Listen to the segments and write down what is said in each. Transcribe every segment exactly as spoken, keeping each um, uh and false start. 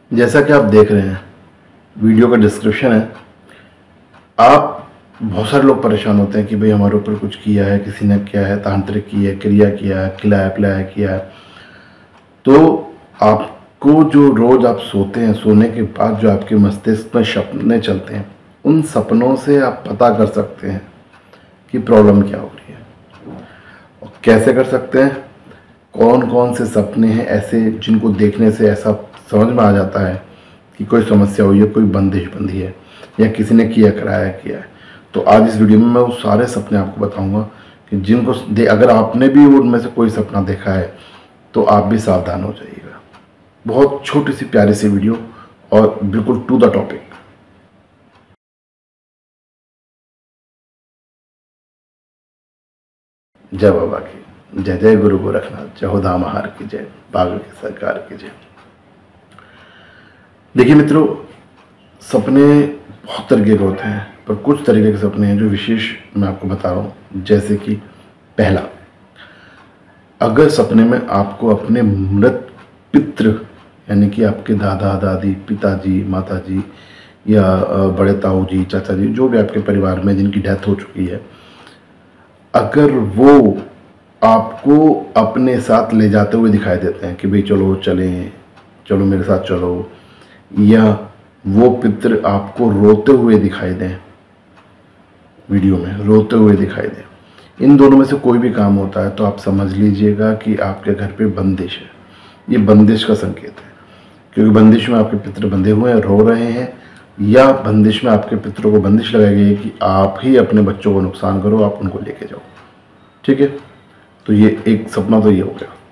जैसा कि आप देख रहे हैं, वीडियो का डिस्क्रिप्शन है। आप बहुत सारे लोग परेशान होते हैं कि भाई हमारे ऊपर कुछ किया है, किसी ने किया है, तांत्रिक की है, क्रिया किया है, खिलाया पिलाया किया है। तो आपको जो रोज़ आप सोते हैं, सोने के बाद जो आपके मस्तिष्क में सपने चलते हैं, उन सपनों से आप पता कर सकते हैं कि प्रॉब्लम क्या हो रही है। और कैसे कर सकते हैं? कौन कौन से सपने हैं ऐसे जिनको देखने से ऐसा समझ में आ जाता है कि कोई समस्या हुई है, कोई बंदिश बंधी है, या किसी ने किया कराया किया है। तो आज इस वीडियो में मैं वो सारे सपने आपको बताऊंगा कि जिनको दे अगर आपने भी उनमें से कोई सपना देखा है तो आप भी सावधान हो जाइएगा। बहुत छोटी सी प्यारी सी वीडियो और बिल्कुल टू द टॉपिक। जय बाबा की जय, जय गुरु गोरखनाथ, जय हो धाम हार की जय, बाबा की सरकार की जय। देखिए मित्रों, सपने बहुत तरीके के होते हैं, पर कुछ तरीके के सपने हैं जो विशेष मैं आपको बता रहा हूँ। जैसे कि पहला, अगर सपने में आपको अपने मृत पितृ यानी कि आपके दादा दादी, पिताजी, माताजी या बड़े ताऊ जी, चाचा जी, जो भी आपके परिवार में जिनकी डेथ हो चुकी है, अगर वो आपको अपने साथ ले जाते हुए दिखाई देते हैं कि भाई चलो चलें, चलो मेरे साथ चलो, या वो पितृ आपको रोते हुए दिखाई दें, वीडियो में रोते हुए दिखाई दें, इन दोनों में से कोई भी काम होता है तो आप समझ लीजिएगा कि आपके घर पे बंदिश है। ये बंदिश का संकेत है, क्योंकि बंदिश में आपके पितृ बंधे हुए हैं, रो रहे हैं, या बंदिश में आपके पितरों को बंदिश लगाई गई है कि आप ही अपने बच्चों को नुकसान करो, आप उनको लेके जाओ। ठीक है, तो ये एक सपना तो ये हो गया।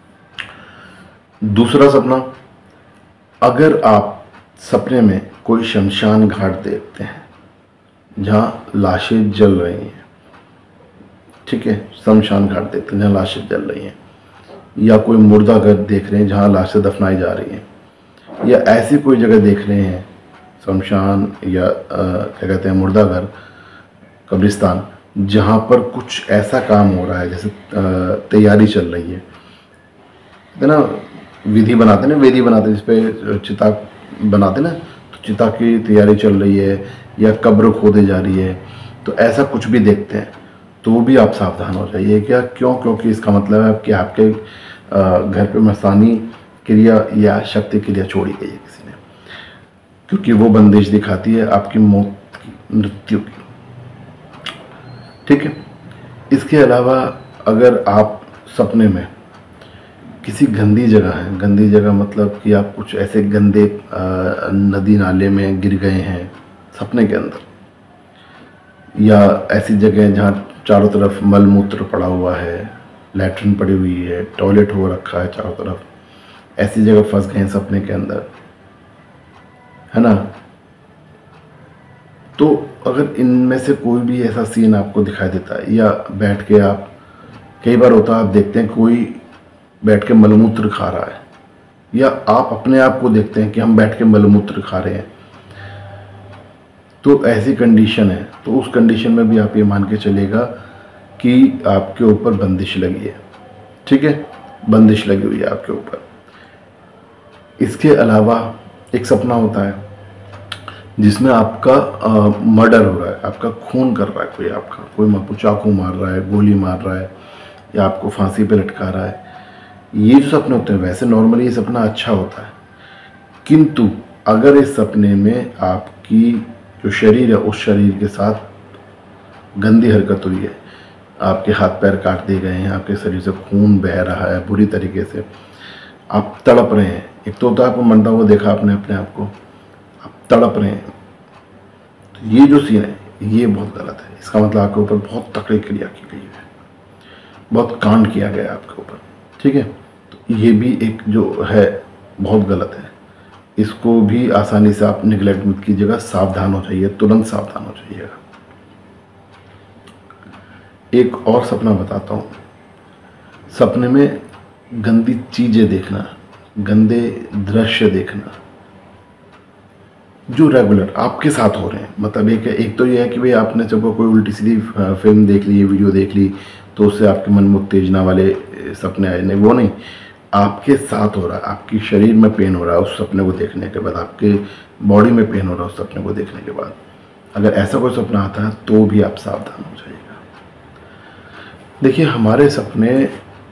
दूसरा सपना, अगर आप सपने में कोई शमशान घाट देखते हैं जहां लाशें जल रही हैं, ठीक है, शमशान घाट देखते हैं जहां लाशें जल रही हैं, या कोई मुर्दा घर देख रहे हैं जहां लाशें दफनाई जा रही हैं, या ऐसी कोई जगह देख रहे हैं शमशान या क्या कहते हैं मुर्दा घर, कब्रिस्तान, जहाँ पर कुछ ऐसा काम हो रहा है जैसे तैयारी चल रही है, है ना, विधि बनाते ना, वेदी बनाते जिस पे चिता बनाते ना, तो चिता की तैयारी चल रही है या कब्र खोदे जा रही है, तो ऐसा कुछ भी देखते हैं तो वो भी आप सावधान हो जाइए। क्या क्यों? क्योंकि इसका मतलब है कि आपके घर पे मसानी क्रिया या शक्ति क्रिया छोड़ी गई है किसी ने, क्योंकि वो बंदिश दिखाती है आपकी मौत की, मृत्यु की। ठीक है, इसके अलावा अगर आप सपने में किसी गंदी जगह है, गंदी जगह मतलब कि आप कुछ ऐसे गंदे नदी नाले में गिर गए हैं सपने के अंदर, या ऐसी जगह जहाँ चारों तरफ मल मूत्र पड़ा हुआ है, लैट्रिन पड़ी हुई है, टॉयलेट हो रखा है चारों तरफ, ऐसी जगह फंस गए हैं सपने के अंदर, है ना, तो अगर इनमें से कोई भी ऐसा सीन आपको दिखाई देता है, या बैठ के आप, कई बार होता है आप देखते हैं कोई बैठ के मलमूत्र खा रहा है, या आप अपने आप को देखते हैं कि हम बैठ के मलमूत्र खा रहे हैं, तो ऐसी कंडीशन है, तो उस कंडीशन में भी आप ये मान के चलेगा कि आपके ऊपर बंदिश लगी है। ठीक है, बंदिश लगी हुई है आपके ऊपर। इसके अलावा एक सपना होता है जिसमें आपका मर्डर हो रहा है, आपका खून कर रहा है कोई, आपका कोई आपको चाकू मार रहा है, गोली मार रहा है, या आपको फांसी पे लटका रहा है। ये जो सपने होते हैं, वैसे नॉर्मली ये सपना अच्छा होता है, किंतु अगर इस सपने में आपकी जो शरीर है उस शरीर के साथ गंदी हरकत हुई है, आपके हाथ पैर काट दिए गए हैं, आपके शरीर से खून बह रहा है बुरी तरीके से, आप तड़प रहे हैं, एक तो होता है आपको मरता हुआ देखा आपने अपने आप को, आप तड़प रहे हैं, तो ये जो सीन है ये बहुत गलत है। इसका मतलब आपके ऊपर बहुत तकड़ी क्रिया की गई है, बहुत कांड किया गया आपके ऊपर। ठीक है, तो ये भी एक जो है बहुत गलत है, इसको भी आसानी से आप निगलेक्ट मत कीजिएगा, सावधान हो जाइए, तुरंत सावधान हो जाइएगा। एक और सपना बताता हूँ। सपने में गंदी चीज़ें देखना, गंदे दृश्य देखना जो रेगुलर आपके साथ हो रहे हैं। मतलब एक एक तो ये है कि भाई आपने जब कोई उल्टी सीधी फिल्म देख ली, वीडियो देख ली, तो उससे आपके मन में उत्तेजना वाले सपने आए, नहीं वो नहीं, आपके साथ हो रहा है, आपकी शरीर में पेन हो रहा है उस सपने को देखने के बाद, आपके बॉडी में पेन हो रहा है उस सपने को देखने के बाद, अगर ऐसा कोई सपना आता है तो भी आप सावधान हो जाइएगा। देखिए, हमारे सपने,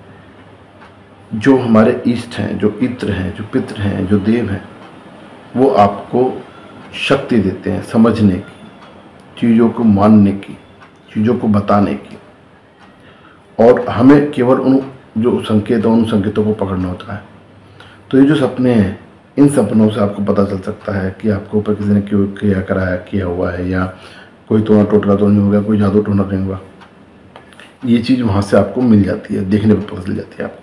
जो हमारे इष्ट हैं, जो इत्र हैं, जो पितृ हैं, जो देव हैं, वो आपको शक्ति देते हैं समझने की, चीज़ों को मानने की, चीज़ों को बताने की, और हमें केवल उन जो संकेत हैं उन संकेतों को पकड़ना होता है। तो ये जो सपने हैं, इन सपनों से आपको पता चल सकता है कि आपके ऊपर किसी ने क्यों किया कराया किया हुआ है, या कोई टोना टोटला तो नहीं हो गया, कोई जादू टोना नहीं हुआ। ये चीज़ वहाँ से आपको मिल जाती है, देखने पर पता चल जाती है आपको।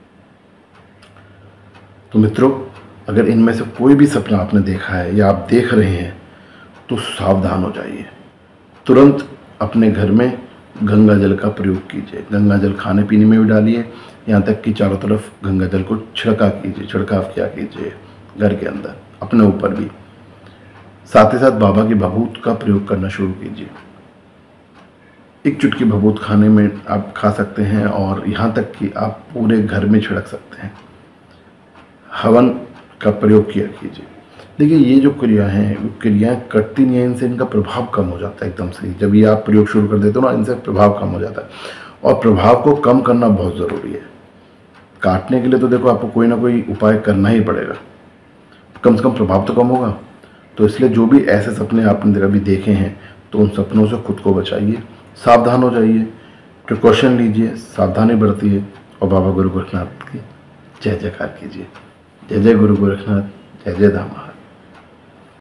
तो मित्रों, अगर इनमें से कोई भी सपना आपने देखा है या आप देख रहे हैं तो सावधान हो जाइए। तुरंत अपने घर में गंगा जल का प्रयोग कीजिए। गंगा जल खाने पीने में भी डालिए, यहाँ तक कि चारों तरफ गंगा जल को छिड़का कीजिए, छिड़काव किया कीजिए घर के अंदर, अपने ऊपर भी। साथ ही साथ बाबा की भभूत का प्रयोग करना शुरू कीजिए। एक चुटकी भभूत खाने में आप खा सकते हैं, और यहाँ तक कि आप पूरे घर में छिड़क सकते हैं। हवन का प्रयोग किया कीजिए। देखिए, ये जो क्रिया हैं, क्रियाएं करती नहीं है, इनसे इनका प्रभाव कम हो जाता है एकदम से। जब ये आप प्रयोग शुरू कर देते हो ना, इनसे प्रभाव कम हो जाता है, और प्रभाव को कम करना बहुत ज़रूरी है। काटने के लिए तो देखो आपको कोई ना कोई उपाय करना ही पड़ेगा, कम से कम प्रभाव तो कम होगा। तो इसलिए जो भी ऐसे सपने आपने कभी देखे हैं तो उन सपनों से खुद को बचाइए, सावधान हो जाइए, प्रिकॉशन लीजिए, सावधानी बरतिए, और बाबा गुरु गोरखनाथ की जय जयकार कीजिए। जय जय गुरु गोरखनाथ, जय जय धामा।